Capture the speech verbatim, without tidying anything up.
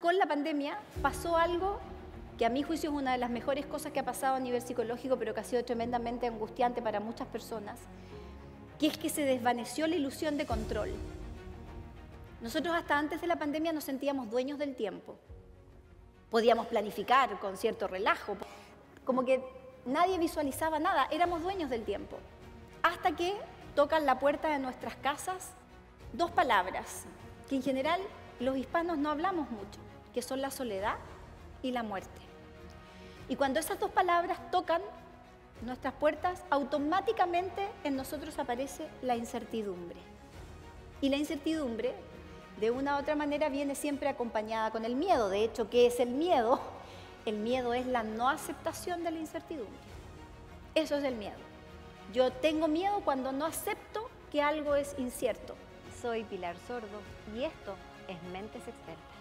con la pandemia pasó algo que a mi juicio es una de las mejores cosas que ha pasado a nivel psicológico, pero que ha sido tremendamente angustiante para muchas personas, que es que se desvaneció la ilusión de control. Nosotros hasta antes de la pandemia nos sentíamos dueños del tiempo. Podíamos planificar con cierto relajo, como que nadie visualizaba nada, éramos dueños del tiempo. Hasta que tocan la puerta de nuestras casas dos palabras que en general los hispanos no hablamos mucho, que son la soledad y la muerte. Y cuando esas dos palabras tocan nuestras puertas, automáticamente en nosotros aparece la incertidumbre. Y la incertidumbre, de una u otra manera, viene siempre acompañada con el miedo. De hecho, ¿qué es el miedo? El miedo es la no aceptación de la incertidumbre. Eso es el miedo. Yo tengo miedo cuando no acepto que algo es incierto. Soy Pilar Sordo y esto es Mentes Expertas.